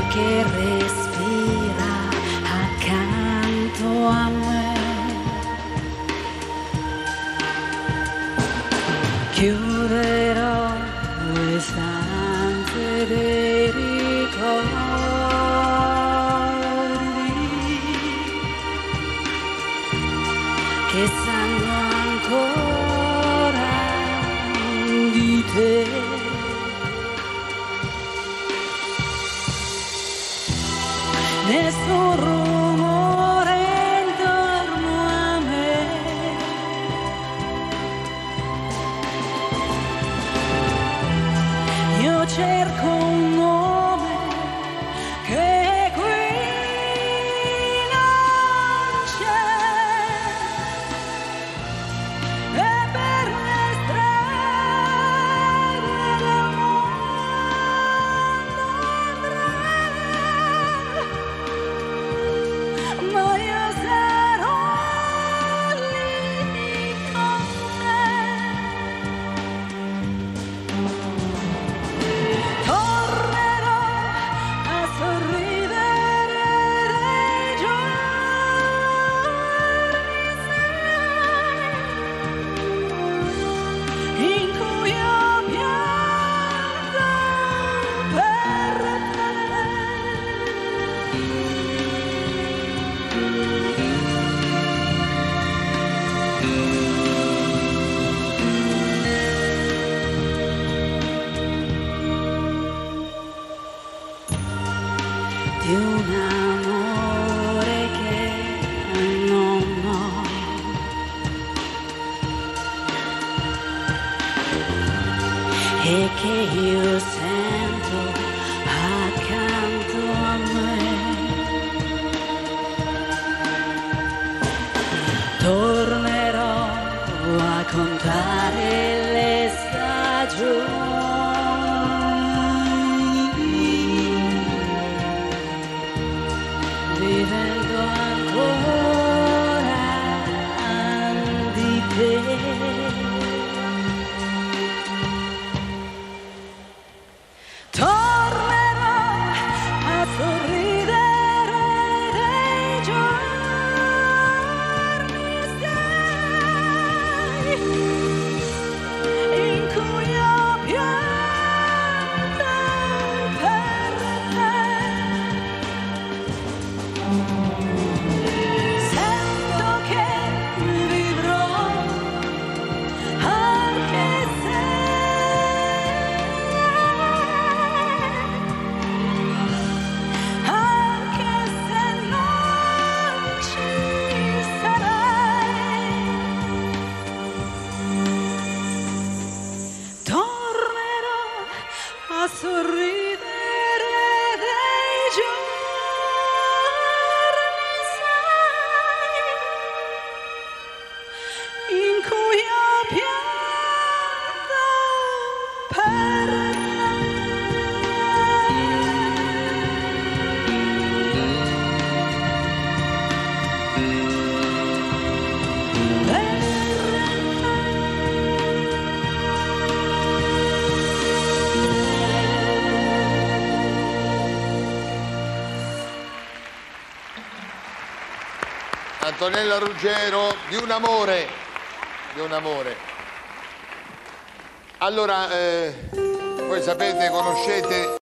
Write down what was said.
che respira accanto a me. Chiuderò le stanze dei ricordi che sanno ancora di te. Nessun rumore intorno a me, io cerco un nome che qui non c'è, e per le strade del mondo andrei, ma io sarò lì con te. Tornerò a sorridere dei giorni in cui ho pianto per te. Di un amore che non ho, e che io sento accanto a me. Tornerò a contare le stagioni, vivendo ancora di te. Tornerò a sorridere dei giorni sei in cui ho pianto per te. Sento che vivrò anche se non ci sarai. Tornerò a sorridere dei giorni sai in cui ho pianto per Antonella Ruggero, Di un amore, di un amore. Allora, voi sapete, conoscete